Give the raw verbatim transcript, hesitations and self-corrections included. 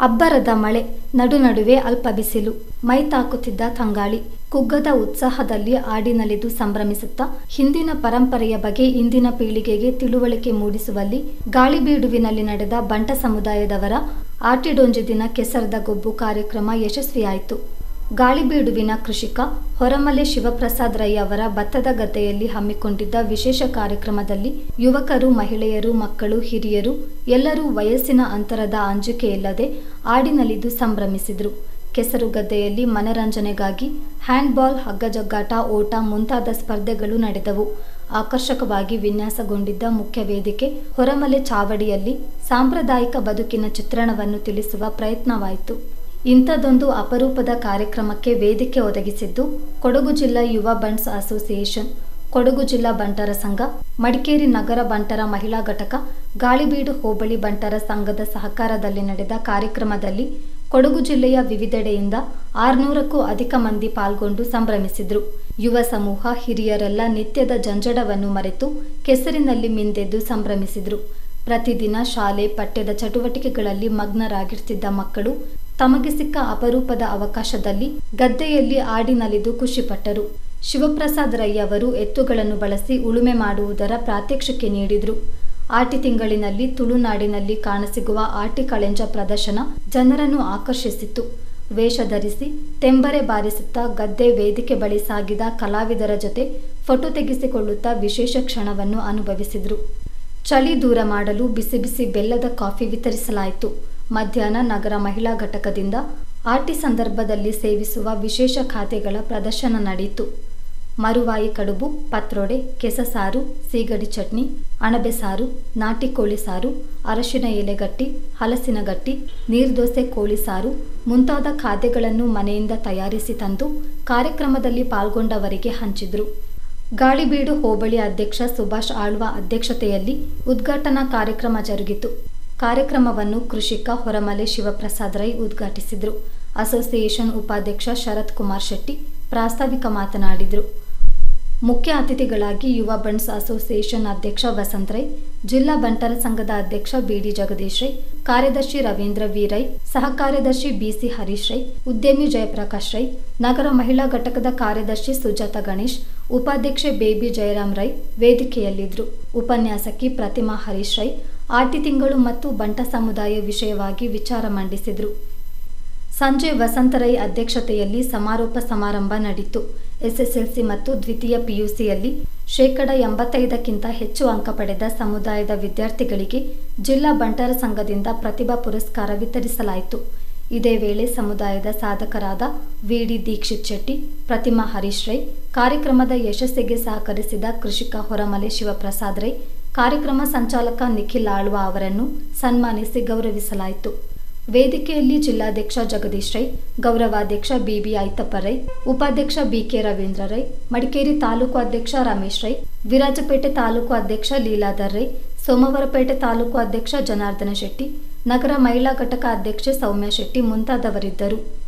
ಅಬ್ಬರದ ಮಳೆ, ನಡು ನಡುವೆ ಅಲ್ಪ ಬಿಸಿಲು, ಮೈ ತಾಕುತ್ತಿದ್ದ ತಂಗಾಳಿ, ಕುಗ್ಗದ ಉತ್ಸಾಹದಲ್ಲಿ ಆಡಿನಲಿದು ಸಂಭ್ರಮಿಸುತ್ತಾ ಹಿಂದಿನ ಪರಂಪರೆಯ ಬಗ್ಗೆ ಇಂದಿನ ಪೀಳಿಗೆಗೆ ತಿಳುವಳಿಕೆ ಮೂಡಿಸುವಲ್ಲಿ ಗಾಳಿಬೀಡುವಿನಲ್ಲಿ ನಡೆದ ಬಂಟ ಸಮುದಾಯದವರ ಆಟಿಡೊಂಜಿ ದಿನ ಕೆಸರದ ಗೊಬ್ಬು ಕಾರ್ಯಕ್ರಮ ಯಶಸ್ವಿಯಾಯಿತು. ಗಾಳಿಬೀಡುವಿನ ಕೃಷಿಕ ಹೊರಮಲೆ ಶಿವಪ್ರಸಾದ್ ರೈ ಅವರ ಭತ್ತದ ಗದ್ದೆಯಲ್ಲಿ ಹಮ್ಮಿಕೊಂಡಿದ್ದ ವಿಶೇಷ ಕಾರ್ಯಕ್ರಮದಲ್ಲಿ ಯುವಕರು, ಮಹಿಳೆಯರು, ಮಕ್ಕಳು, ಹಿರಿಯರು ಎಲ್ಲರೂ ವಯಸ್ಸಿನ ಅಂತರದ ಅಂಜಿಕೆಯಿಲ್ಲದೆ ಆಡಿನಲಿದು ಸಂಭ್ರಮಿಸಿದರು. ಕೆಸರು ಗದ್ದೆಯಲ್ಲಿ ಮನರಂಜನೆಗಾಗಿ ಹ್ಯಾಂಡ್ಬಾಲ್, ಹಗ್ಗಜಗ್ಗಾಟ, ಓಟ ಮುಂತಾದ ಸ್ಪರ್ಧೆಗಳು ನಡೆದವು. ಆಕರ್ಷಕವಾಗಿ ವಿನ್ಯಾಸಗೊಂಡಿದ್ದ ಮುಖ್ಯ ವೇದಿಕೆ ಹೊರಮಲೆ ಚಾವಡಿಯಲ್ಲಿ ಸಾಂಪ್ರದಾಯಿಕ ಬದುಕಿನ ಚಿತ್ರಣವನ್ನು ತಿಳಿಸುವ ಪ್ರಯತ್ನವಾಯಿತು. ಇಂಥದೊಂದು ಅಪರೂಪದ ಕಾರ್ಯಕ್ರಮಕ್ಕೆ ವೇದಿಕೆ ಒದಗಿಸಿದ್ದು ಕೊಡಗು ಜಿಲ್ಲಾ ಯುವ ಬಂಟ್ಸ್ ಅಸೋಸಿಯೇಷನ್, ಕೊಡಗು ಜಿಲ್ಲಾ ಬಂಟರ ಸಂಘ, ಮಡಿಕೇರಿ ನಗರ ಬಂಟರ ಮಹಿಳಾ ಘಟಕ, ಗಾಳಿಬೀಡು ಹೋಬಳಿ ಬಂಟರ ಸಂಘದ ಸಹಕಾರದಲ್ಲಿ ನಡೆದ ಕಾರ್ಯಕ್ರಮದಲ್ಲಿ ಕೊಡಗು ಜಿಲ್ಲೆಯ ವಿವಿಧೆಡೆಯಿಂದ ಆರುನೂರಕ್ಕೂ ಅಧಿಕ ಮಂದಿ ಪಾಲ್ಗೊಂಡು ಸಂಭ್ರಮಿಸಿದ್ರು. ಯುವ ಸಮೂಹ, ಹಿರಿಯರೆಲ್ಲ ನಿತ್ಯದ ಜಂಜಡವನ್ನು ಮರೆತು ಕೆಸರಿನಲ್ಲಿ ಮಿಂದೆದ್ದು ಸಂಭ್ರಮಿಸಿದ್ರು. ಪ್ರತಿದಿನ ಶಾಲೆ, ಪಠ್ಯದ ಚಟುವಟಿಕೆಗಳಲ್ಲಿ ಮಗ್ನರಾಗಿರ್ತಿದ್ದ ಮಕ್ಕಳು ತಮಗೆ ಸಿಕ್ಕ ಅಪರೂಪದ ಅವಕಾಶದಲ್ಲಿ ಗದ್ದೆಯಲ್ಲಿ ಆಡಿನಲಿದು ಖುಷಿಪಟ್ಟರು. ಶಿವಪ್ರಸಾದ್ ರೈ ಅವರು ಎತ್ತುಗಳನ್ನು ಬಳಸಿ ಉಳುಮೆ ಮಾಡುವುದರ ಪ್ರಾತ್ಯಕ್ಷಿಕೆ ನೀಡಿದರು. ಆಟಿ ತಿಂಗಳಿನಲ್ಲಿ ತುಳುನಾಡಿನಲ್ಲಿ ಕಾಣಸಿಗುವ ಆಟಿ ಕಳೆಂಜ ಪ್ರದರ್ಶನ ಜನರನ್ನು ಆಕರ್ಷಿಸಿತು. ವೇಷ ಧರಿಸಿ ತೆಂಬರೆ ಬಾರಿಸುತ್ತಾ ಗದ್ದೆ ವೇದಿಕೆ ಬಳಿ ಸಾಗಿದ ಕಲಾವಿದರ ಜೊತೆ ಫೋಟೋ ತೆಗೆಸಿಕೊಳ್ಳುತ್ತಾ ವಿಶೇಷ ಕ್ಷಣವನ್ನು ಅನುಭವಿಸಿದರು. ಚಳಿ ದೂರ ಮಾಡಲು ಬಿಸಿ ಬಿಸಿ ಬೆಲ್ಲದ ಕಾಫಿ ವಿತರಿಸಲಾಯಿತು. ಮಧ್ಯಾಹ್ನ ನಗರ ಮಹಿಳಾ ಘಟಕದಿಂದ ಆಟಿ ಸಂದರ್ಭದಲ್ಲಿ ಸೇವಿಸುವ ವಿಶೇಷ ಖಾದ್ಯಗಳ ಪ್ರದರ್ಶನ ನಡೆಯಿತು. ಮರುವಾಯಿ ಕಡುಬು, ಪತ್ರೊಡೆ, ಕೆಸಸಾರು, ಸೀಗಡಿ ಚಟ್ನಿ, ಅಣಬೆ ಸಾರು, ನಾಟಿ ಕೋಳಿ ಸಾರು, ಅರಶಿನ ಎಲೆಗಟ್ಟಿ, ಹಲಸಿನ ಗಟ್ಟಿ, ನೀರ್ದೋಸೆ ಕೋಳಿ ಸಾರು ಮುಂತಾದ ಖಾದ್ಯಗಳನ್ನು ಮನೆಯಿಂದ ತಯಾರಿಸಿ ತಂದು ಕಾರ್ಯಕ್ರಮದಲ್ಲಿ ಪಾಲ್ಗೊಂಡವರಿಗೆ ಹಂಚಿದ್ರು. ಗಾಳಿಬೀಡು ಹೋಬಳಿ ಅಧ್ಯಕ್ಷ ಸುಭಾಷ್ ಆಳ್ವ ಅಧ್ಯಕ್ಷತೆಯಲ್ಲಿ ಉದ್ಘಾಟನಾ ಕಾರ್ಯಕ್ರಮ ಜರುಗಿತು. ಕಾರ್ಯಕ್ರಮವನ್ನು ಕೃಷಿಕ ಹೊರಮಲೆ ಶಿವಪ್ರಸಾದ್ ರೈ ಉದ್ಘಾಟಿಸಿದರು. ಅಸೋಸಿಯೇಷನ್ ಉಪಾಧ್ಯಕ್ಷ ಶರತ್ ಕುಮಾರ್ ಶೆಟ್ಟಿ ಪ್ರಾಸ್ತಾವಿಕ ಮಾತನಾಡಿದರು. ಮುಖ್ಯ ಅತಿಥಿಗಳಾಗಿ ಯುವ ಬಂಟ್ಸ್ ಅಸೋಸಿಯೇಷನ್ ಅಧ್ಯಕ್ಷ ವಸಂತ್ ರೈ, ಜಿಲ್ಲಾ ಬಂಟರ ಸಂಘದ ಅಧ್ಯಕ್ಷ ಬಿಡಿ ಜಗದೀಶ್ ರೈ, ಕಾರ್ಯದರ್ಶಿ ರವೀಂದ್ರ ವಿ ರೈ, ಸಹ ಕಾರ್ಯದರ್ಶಿ ಬಿಸಿ ಹರೀಶ್ ರೈ, ಉದ್ಯಮಿ ಜಯಪ್ರಕಾಶ್ ರೈ, ನಗರ ಮಹಿಳಾ ಘಟಕದ ಕಾರ್ಯದರ್ಶಿ ಸುಜಾತ ಗಣೇಶ್, ಉಪಾಧ್ಯಕ್ಷೆ ಬೇಬಿ ಜಯರಾಮ್ ರೈ ವೇದಿಕೆಯಲ್ಲಿದ್ದರು. ಉಪನ್ಯಾಸಕಿ ಪ್ರತಿಮಾ ಹರೀಶ್ ರೈ ಆಟಿ ತಿಂಗಳು ಮತ್ತು ಬಂಟ ಸಮುದಾಯ ವಿಷಯವಾಗಿ ವಿಚಾರ ಮಂಡಿಸಿದರು. ಸಂಜೆ ವಸಂತ ರೈ ಅಧ್ಯಕ್ಷತೆಯಲ್ಲಿ ಸಮಾರೋಪ ಸಮಾರಂಭ ನಡೆಯಿತು. ಎಸ್ಎಸ್ಎಲ್ಸಿ ಮತ್ತು ದ್ವಿತೀಯ ಪಿಯುಸಿಯಲ್ಲಿ ಶೇಕಡ ಎಂಬತ್ತೈದಕ್ಕಿಂತ ಹೆಚ್ಚು ಅಂಕ ಪಡೆದ ಸಮುದಾಯದ ವಿದ್ಯಾರ್ಥಿಗಳಿಗೆ ಜಿಲ್ಲಾ ಬಂಟರ ಸಂಘದಿಂದ ಪ್ರತಿಭಾ ಪುರಸ್ಕಾರ ವಿತರಿಸಲಾಯಿತು. ಇದೇ ವೇಳೆ ಸಮುದಾಯದ ಸಾಧಕರಾದ ವಿಡಿ ದೀಕ್ಷಿತ್ ಶೆಟ್ಟಿ, ಪ್ರತಿಮಾ ಹರೀಶ್ ರೈ, ಕಾರ್ಯಕ್ರಮದ ಯಶಸ್ಸಿಗೆ ಸಹಕರಿಸಿದ ಕೃಷಿಕ ಹೊರಮಲೆ ಶಿವಪ್ರಸಾದ್ ರೈ, ಕಾರ್ಯಕ್ರಮ ಸಂಚಾಲಕ ನಿಖಿಲ್ ಆಳ್ವ ಅವರನ್ನು ಸನ್ಮಾನಿಸಿ ಗೌರವಿಸಲಾಯಿತು. ವೇದಿಕೆಯಲ್ಲಿ ಜಿಲ್ಲಾಧ್ಯಕ್ಷ ಜಗದೀಶ್ ರೈ, ಗೌರವಾಧ್ಯಕ್ಷ ಬಿಬಿ ಐತಪ್ಪ ರೈ, ಉಪಾಧ್ಯಕ್ಷ ಬಿಕೆ ರವೀಂದ್ರ ರೈ, ಮಡಿಕೇರಿ ತಾಲೂಕು ಅಧ್ಯಕ್ಷ ರಮೇಶ್ ರೈ, ವಿರಾಜಪೇಟೆ ತಾಲೂಕು ಅಧ್ಯಕ್ಷ ಲೀಲಾಧರ್ ರೈ, ಸೋಮವಾರಪೇಟೆ ತಾಲೂಕು ಅಧ್ಯಕ್ಷ ಜನಾರ್ದನ ಶೆಟ್ಟಿ, ನಗರ ಮಹಿಳಾ ಘಟಕ ಅಧ್ಯಕ್ಷೆ ಸೌಮ್ಯ ಶೆಟ್ಟಿ ಮುಂತಾದವರಿದ್ದರು.